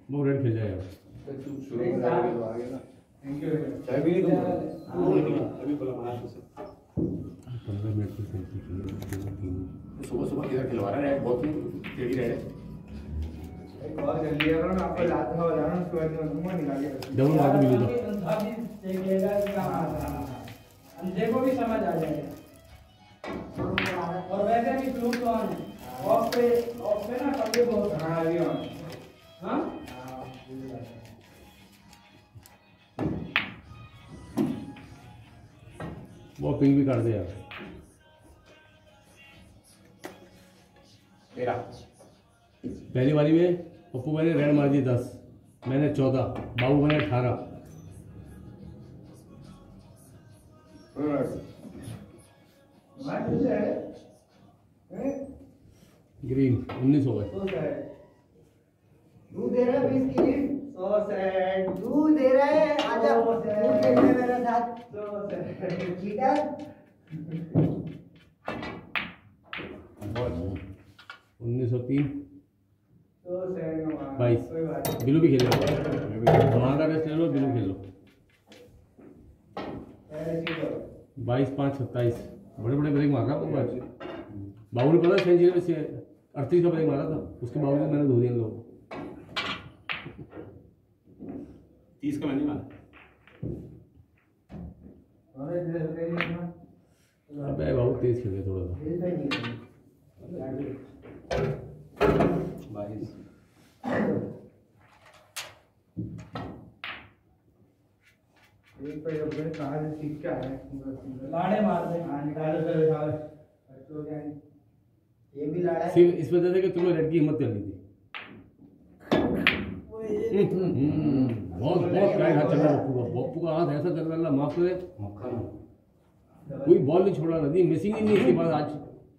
वो रेड खेल जाएगा। शुरू में जाएगा तो आगे ना। Thank you. चाय भी नहीं तुम अभी बोला मार से 15 मिनट की सेंटी की सुबह सुबह किधर खिलवा रहा है बहुत टेढ़ी रहे एक और कर लिया करो ना आपको लात में बजाना उसके बाद में दूंगा निकाल के डबल मार के मिलो अभी देख लेगा क्या अंधे को भी समझ आ जाएगा। और वैसे भी फ्लूट तो ऑन है ऑफ पे ना कभी बहुत हां अभी ऑन हां वो पिंग भी कर दे यार। मेरा पहली बारी में पप्पू मैंने रेड मार दी 10, मैंने 14, बाबू मैंने 18। ग्रीन 19 हो गए। दूध दे रहा है 20 की लीड 100 सेट दूध दे रहा है आजा दूध खेलने मेरे साथ 100 सेट चीटर 1903 100 सेट 22 बिलू भी खेल लो, हमारा रेस्ट ले लो, बिलू खेल लो। 22 5 27 बड़े बड़े ब्रेक मारा था बाबू ने, पता सेंचुरी से 38 का ब्रेक मारा था, उसके बावजूद मैंने धो दिया लोग। 30 का मैंने मारा। अबे बाबू तेज खेल गया थोड़ा सा। 22 एक पे अपने कहां से सीख के आए लाड़े मार दे निकालो चलो जाओ बच्चों क्या ये भी लाड़ा है सिर्फ इस वजह से कि तुम्हें रेड की हिम्मत कर ली थी। बहुत बहुत टाइट हाथ चल रहा है बप्पू का हाथ ऐसा चल रहा है, माफ करे कोई बॉल नहीं छोड़ा नदी, मिसिंग ही नहीं इसके बाद आज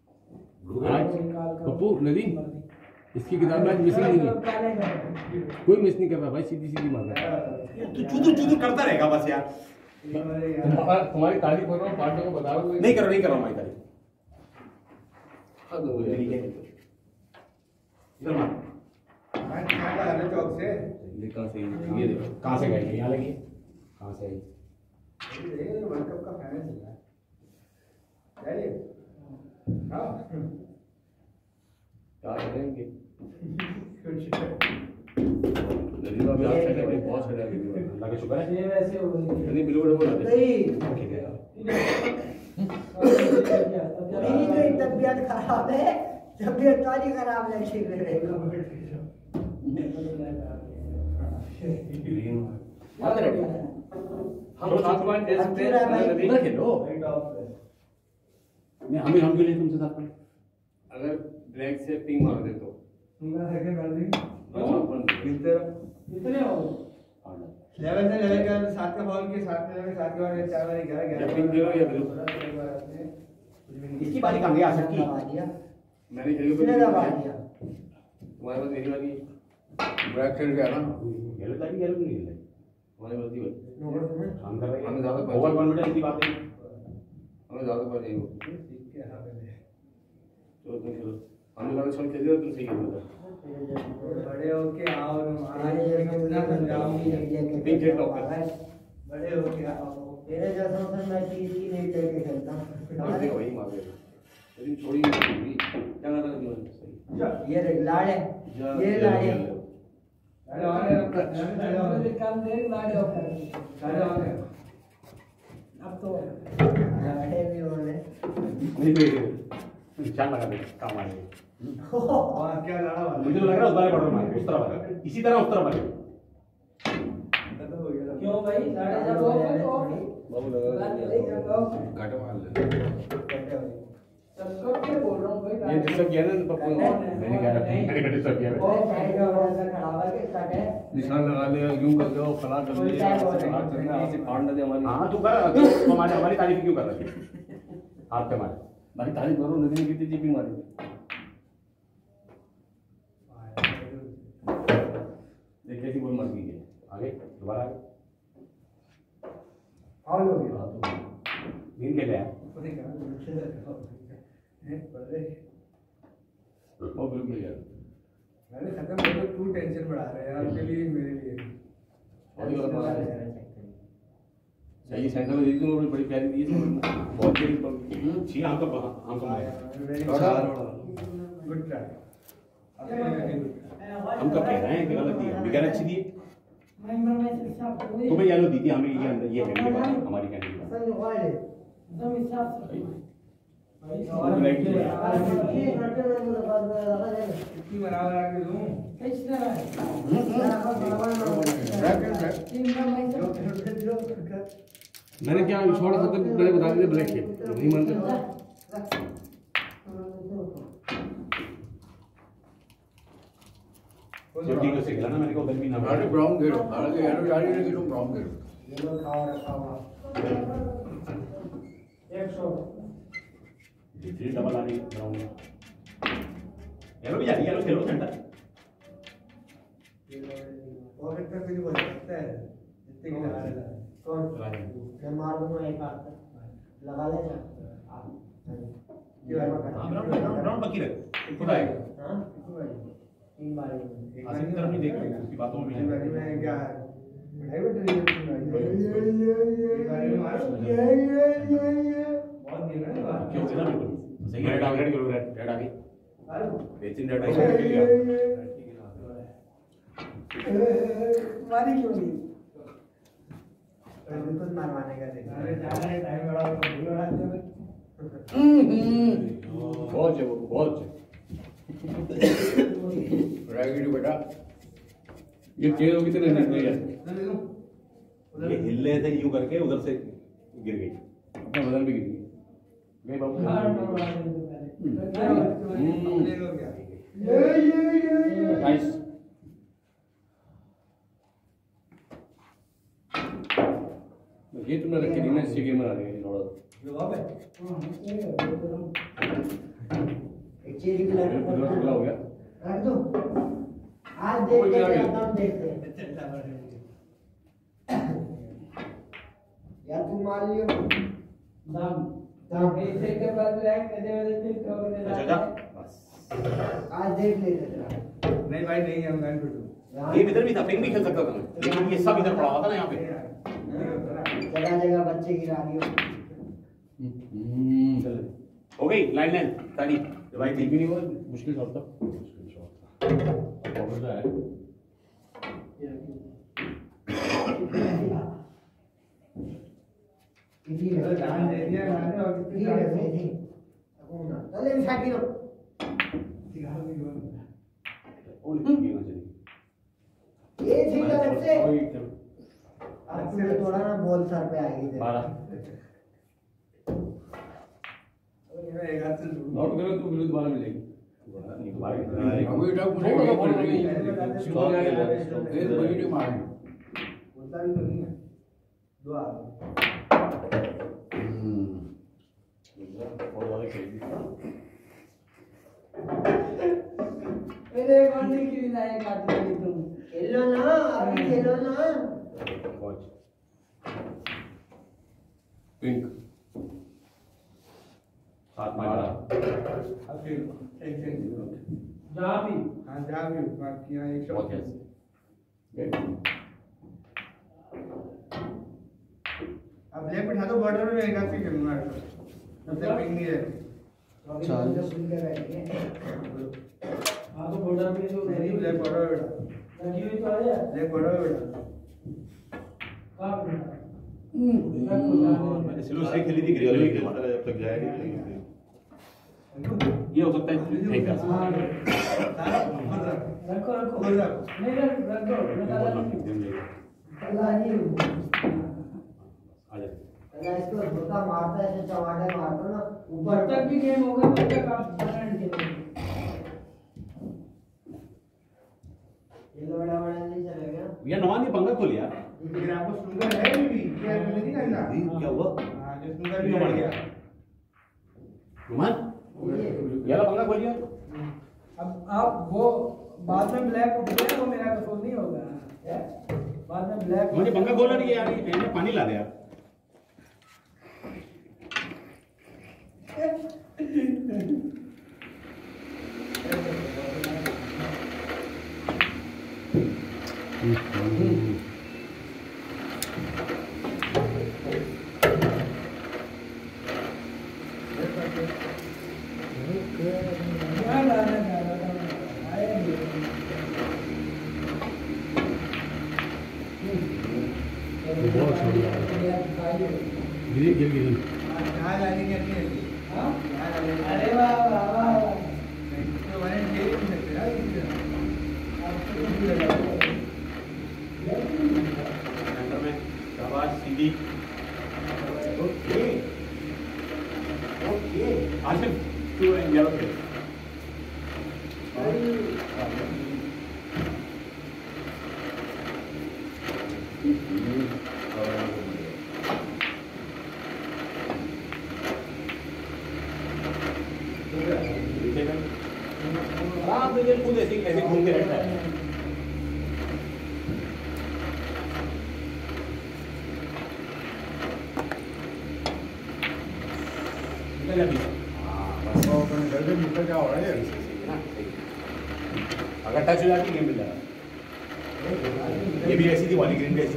पप्पू नदी इसकी किताब में आज मिसिंग नहीं है, कोई मिस नहीं कर रहा भाई, सीधी सीधी मार रहा है। तू चूदू करता रहेगा बस यार। तुम्हारी तारीफ कर रहा हूँ, पार्टनर को बता रहा हूँ। नहीं कर रहा हूँ मैं तारीफ। इधर मार मैं क्या कर रहा चौक से ये कहां से ये देखो कहां से गई यहां लगी कहां से आई ये वर्ल्ड कप का फाइनल चल रहा है चलिए हां क्या करेंगे कुछ नदी में भी आज तक भाई बहुत चढ़ा है अल्लाह का शुक्र है ये वैसे हो गई नहीं बिल्कुल बोला नहीं ठीक है मेरी तबीयत खराब है, तबीयत सारी खराब लगी रहेगा। हम साथ में दे सकते हैं नदी ना खेलो नहीं हम के लिए तुमसे साथ में अगर ब्लैक से पिंग मार दे तो तुमका सेकंड कर दी कितने हो लेवल से लेवल का सात का बॉल के साथ में लेवल सात के बाद 4 बार 11 पिंग दे रहा या ब्लू इसकी बारी कहां गई आ सकती मैंने खेली कितने का बार दिया तुम्हारे पास मेरी वाली ब्लैक खेल गया ना येलो ताकि येलो नहीं खेले हमारी गलती हुई काम कर रहे हैं हमें ज्यादा ओवर कॉन्फिडेंस की बात है हमें ज्यादा पर नहीं हो ठीक है हां चलो तुम खेलो हमने वाला शॉट खेल दिया तुम सही खेलो बड़े होके आओ आज ये कितना समझाऊंगी पिंक खेल टॉप कर बड़े होके आओ तेरे जैसा तो मैं चीज ही नहीं करके खेलता मार दे वही मार दे लेकिन छोड़ी नहीं क्या कर रहा है सही ये लाड़ है ये लाड़ है अरे और कम देर लाड़े हो सारे और अब तो लाड़े भी हो रहे नहीं चाल लगा दे काम आ गए वाह क्या लाड़ा वाला मुझे लग रहा है उस बार बॉर्डर मार उस तरफ मार इसी तरह उस तरफ मार खत्म हो गया क्यों भाई लाड़े जब हो तो बाबू लगा काटे मार ले सब क्या बोल रहा हूं भाई ये डिस्टर्ब किया ना पप्पू मैंने क्या मैंने डिस्टर्ब किया वो साइड का वाला खड़ा हुआ के काटे निशान लगा ले यूं कर दो फला कर दे हाथ चलना ऐसे काट ना दे हमारी हां तू कर हमारी तारीफ क्यों कर रहा है हाथ पे मार भाई तारीफ करो नदी ने कितनी जीपिंग मारी देख कैसी बॉल मार गई है आगे दोबारा आगे फाउल हो गया नींद खेले हैं है पड़े ओ बिल्कुल यार अरे खत्म हो तो तू टेंशन बढ़ा रहा है यार आपके लिए मेरे लिए अभी वाला मार सही सेंटर में देखी हूँ बड़ी प्यारी दी है बहुत प्यारी छी आम का गुड ट्राई हम कब कह रहे हैं कि गलत दी है बिगड़ अच्छी दी है तुम्हें येलो दी थी हमें ये अंदर ये है हमारी कैंडी इतनी बराबर आके दूं मैंने क्या छोड़ा था तो मैंने बता दिया ब्लैक है नहीं मानते छोटी को सिखला ना मैंने कहा उधर भी ना हार्ड ब्राउन खेलो हालांकि येलो जारी नहीं खेलो ब्राउन खेलो ये लो खाओ रखा हुआ 100 थ्री डबल आ रही है ब्राउन येलो भी जा रही है येलो खेलो सेंटर और एक तरफ भी बोल सकता है जितने की लगा लेता है कौन मैं मार दूंगा एक हाथ लगा ले जा ब्राउन पक्की रख खुद आएगा हां 3 बार आसिफ की तरफ नहीं देख रहे उसकी बातों में भी मैं क्या बढ़ाई बैठ रही है बहुत गिर रहा है क्यों ना बिल्कुल सही है रेड आ गई बेचिन रेड आई मारी क्यों नहीं बिल्कुल मारवाने का देख अरे टाइम बड़ा भूल रहा है बहुत है वो बहुत है राइट बेटा ये चेयर होगी तो नहीं है ये हिले थे यूं करके उधर से गिर गई अपना बदन भी गिर गई बाबू नाइस ये तुमने रखी थी ना इससे गेम बना रहे हैं थोड़ा एक चीज की लड़की खुला हो गया रख दो आज देखते हैं अब देखते हैं या तू मान लियो दाम ऐसे के बाद ब्लैक दे दे अच्छा बस आज देख लेते जरा नहीं भाई नहीं हम गाड़ी पे ये इधर भी था पिंग भी खेल सकता था लेकिन ये सब इधर पड़ा हुआ था ना यहाँ पे जगह जगह बच्चे गिरा दिए हो गई लाइन ताली भाई ठीक भी नहीं हुआ मुश्किल शॉट था प्रॉब्लम है इसी में जान दे दिया मैंने और कितनी जान दे दी अब ना चले साथ गिरो दिखा भी ये ठीक है से आपसे थोड़ा ना बॉल सर पे आएगी 12 एक हाथ से नॉट करो तो विरुद्ध 12 मिलेगी अभी तक मुझे ये बोल रही है ये बड़ी डिमांड बोलता भी तो नहीं है दो आदमी मेरे कौन नहीं खेलना है काटने की तुम खेलो ना अभी खेलो ना पिंक सात मारा अब फिर एक जा भी हां जा भी बाकी यहां एक शॉट अब लेफ्ट बिठा दो बॉर्डर में एक हाथ से खेलूंगा तब तक पिंग नहीं है चाल सुन के बैठिए हां तो बॉर्डर पे जो लेफ्ट बॉर्डर बेटा लगी हुई तो है लेफ्ट बॉर्डर बेटा कहां बेटा मैंने स्लो से खेली थी ग्रेजुअल में खेला जब तक जाएगी ये हो सकता है ठीक है रखो नहीं रखो अल्लाह नहीं आ जा इसको धोखा मारता है ऐसे चवाटे मारता ना ऊपर तक भी गेम होगा तब तक आप बनाने खेलोगे ये बड़ा बड़ा नहीं चलेगा यार नवान ने पंगा खोल यार लेकिन आपको स्नूकर है भी क्या नहीं करना क्या हुआ हां जो स्नूकर भी बढ़ गया रुमान ये वाला पंगा खोलिए अब आप वो बाद में ब्लैक उठ गए वो मेरा कसूर नहीं होगा बाद में ब्लैक मुझे पंगा खोला नहीं यार मैंने पानी ला दिया बहुत अच्छा लगा। गिरी गिर गिरी यहाँ लाने के लिए यहाँ लाने के लिए। अरे वाह वाह वाह तो मैंने खेल ही नहीं सकते ना इसलिए। सेंटर में शाबाश सीधी okay okay Asif two and yellow पे आराम से खुद ऐसे ऐसे घूमते रहता है निकल क्या हो रहा है अगर टच हो जाती गेम मिल जाएगा ये भी ऐसी थी वाली ग्रीन भी ऐसी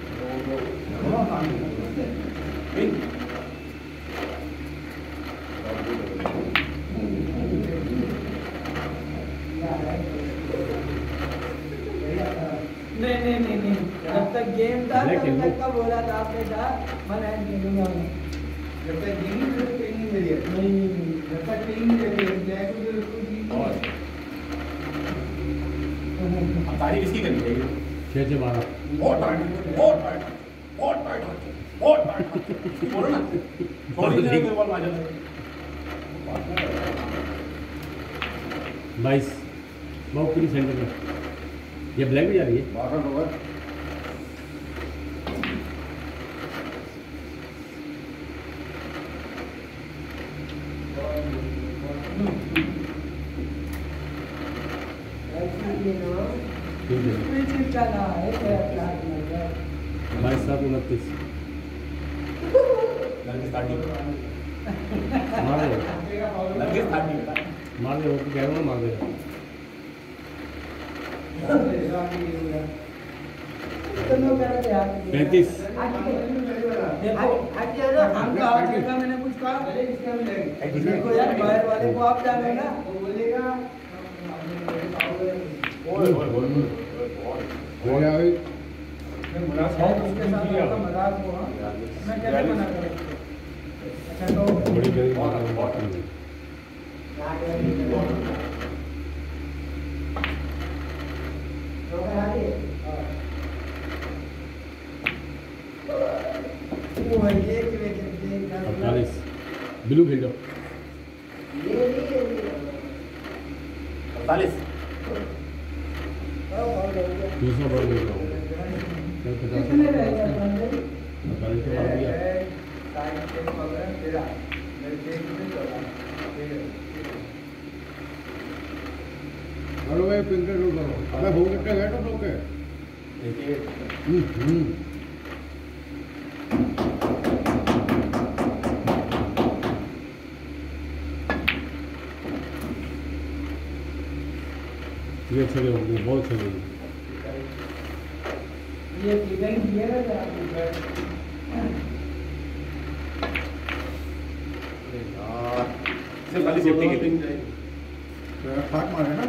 नहीं जब तक गेम था तब तक का बोला था आपने था मैं नहीं खेलूंगा जब तक गेम नहीं तो ट्रेनिंग मिली है। नहीं जब तक ट्रेनिंग नहीं मिली है ब्लैक को तो उसको जीत और तारीफ इसकी करनी चाहिए 6 से 12 बहुत टाइट बोलो ना थोड़ी देर में बॉल आ जाता है 22 बहुत पूरी सेंटर में ये ब्लैक भी जा रही है। 62 ओवर ठीक है चीज का ना है प्लान में 22 7 29 नरगिस स्टार्टिंग मार दे नरगिस स्टार्टिंग मार दे वो कह रहा हूँ मार दे दोनों करते हैं 35 देखो हम तो आज का मैंने कुछ कहा देखो यार बाहर वाले को आप जाने ना वो बोलेगा ओए ओए ओए हो गया भाई शायद उसके साथ आपका मजाक हुआ मैं कैसे मना करूं अच्छा तो बड़ी बड़ी वो ये कि वे कहते हैं 48 ब्लू खेल जाओ 48 दूसरा बॉल खेल जाओ कितने रह गए बंदे 48 के मार दिया हेलो भाई पिंकर रोड करो अबे हो गया बैठो लोग के देखिए ये अच्छा गया बहुत अच्छा गया ये डिजाइन दिए ना जरा सिर्फ खाली सेफ्टी के लिए फाक मारे ना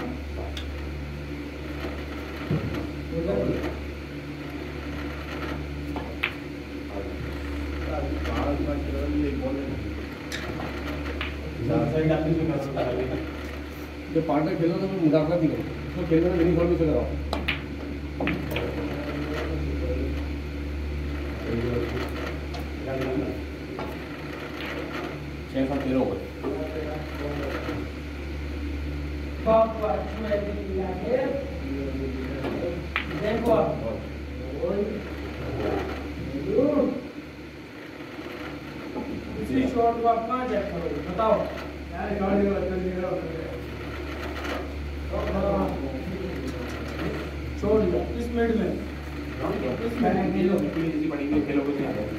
जो पार्टनर खेलो तो मुकाबला नहीं करो उसको खेलने में यूनिफॉर्म से कराओ छह सात 13 ओवर पापा मैं दिया है देखो इसी शॉट को आप कहाँ चेक करोगे बताओ यार गाड़ी में चल रहा है छोड़ दिया इस मिनट में मैंने खेलो इसी पड़ेंगे खेलोगे तो आ जाएगी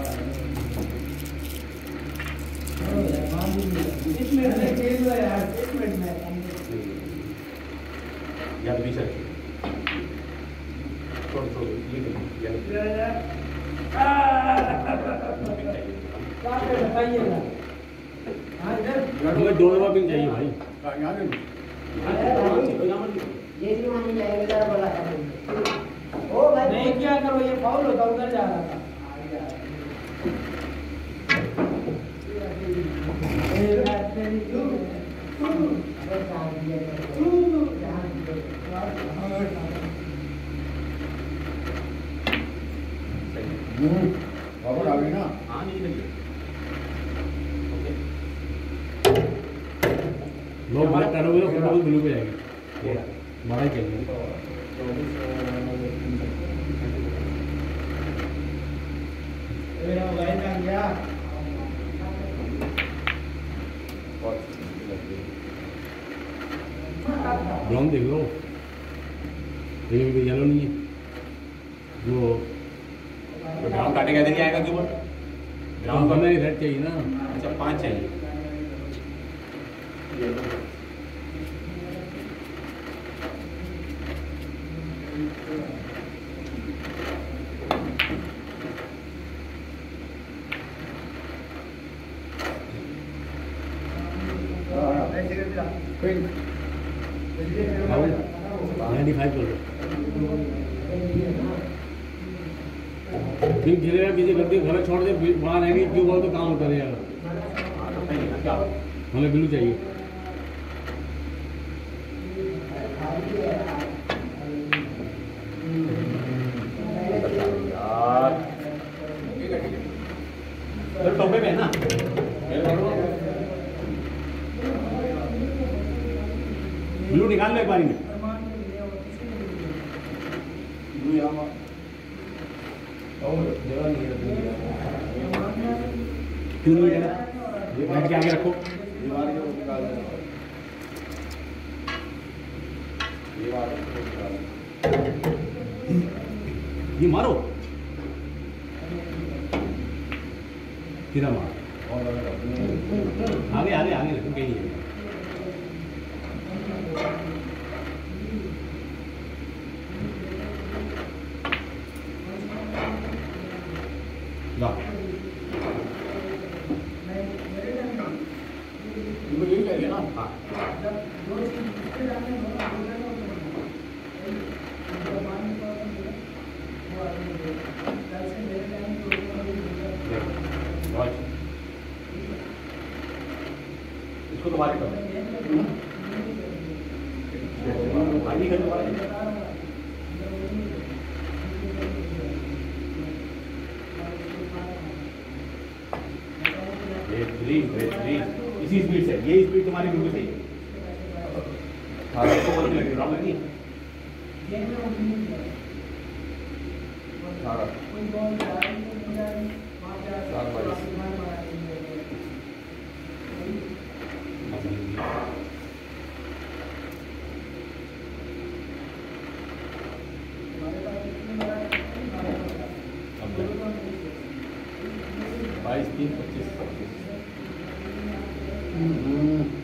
इस मिनट में खेल लो यार 1 मिनट में या तो बीच छोड़ छोड़ ये बताइएगा। हाँ इधर हमें 2 दफा पिन चाहिए भाई। यहाँ ये भी मानी जाएगी जरा बड़ा ओ भाई नहीं किया करो, ये फाउल होता उधर जा रहा था। वापस आ गई ना। हाँ नहीं लगी ओके लोग ब्लैक करोगे तो फुटबॉल ब्लू पे जाएगी। बड़ा ही चाहिए। ब्राउन देख लो, लेकिन येलो नहीं है। जो ग्राउंड काटेगा इधर ही आएगा क्यों बोल ब्राउन का नहीं रेड चाहिए ना। अच्छा 5 चाहिए पिन 95 कर लो। फिर खेलेगा किसी गलती घर छोड़ दे, वहाँ रहेंगे क्यों बोल तो काम होता रहेगा। क्या हमें ब्लू चाहिए। यार तो टोपे में है ना ब्लू निकाल लो एक बारी में। ब्लू यहाँ जगह नहीं है क्यों नहीं है? बैठ के आगे रखो। दीवार के ऊपर निकाल देना। दीवार के ऊपर निकाल देना। ये मारो, सीधा मार। और लगा आगे आगे आगे रखो, कहीं नहीं है। ला। इनको यही चाहिए ना। हाँ इसको तुम्हारे करो आगे कर तुम्हारे इसी स्पीड से ये स्पीड तुम्हारी बिल्कुल सही है। हाँ इसको बोलने लगी रॉन्ग लगी 22, 3, 25, 26।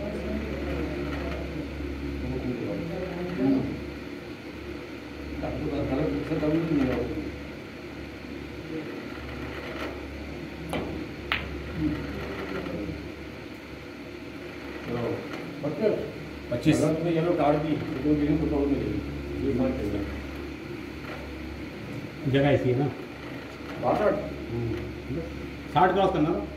पच्चीस येलो कार्ड दी फुटबॉल मिलेगी। जगह ऐसी है ना। 60 क्रॉस करना था।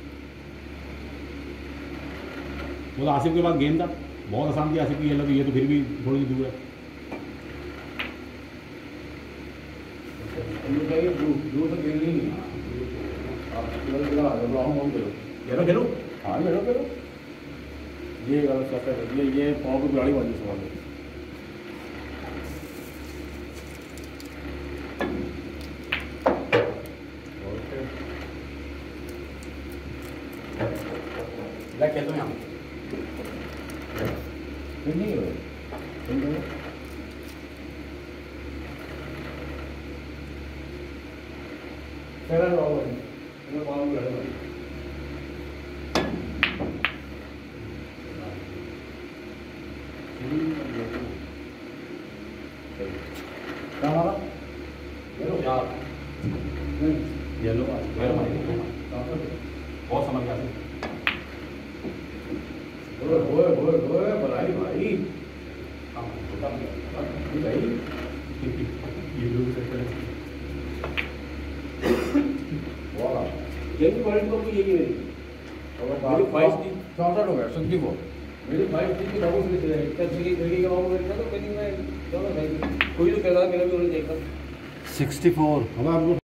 वो तो आसिफ के बाद गेम था, बहुत आसान थी आसिफ की येलो, ये तो फिर भी थोड़ी दूर है। ब्लू से खेलनी नहीं। येलो खेलो हाँ येलो करो। ये गलत सफेद ये पाँव की गाड़ी वाली सवाल है। ब्लैक खेल दो यहाँ फिर नहीं है क्या हमारा येलो बहुत समझ गया ओए बनाई भाई यही क्वालिटी तो यही है मेरी 5 थी 64 हो गया 64 मेरी 5 थी कि डबल से चला इतना अच्छी लड़की के बाबू मेरे तो कहीं मैं चलो भाई कोई तो कहता मेरा भी होना चाहिए 64 हमारा